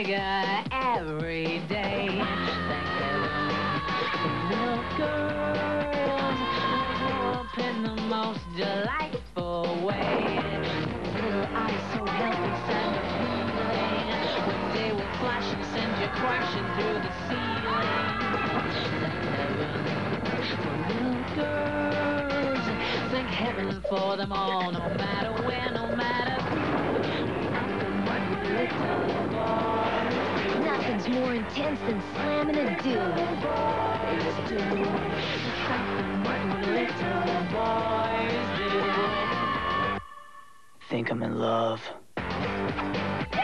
bigger every day. Thank heaven for little girls who grow up in the most delightful way. Their eyes so helpless and appealing when they will flash and send you crashing through the ceiling. Thank heaven for little girls. Thank heaven for them all, no matter where, no matter who. Little boys, Nothing's more intense than slamming a dude. boys do. Little boys do. Think I'm in love.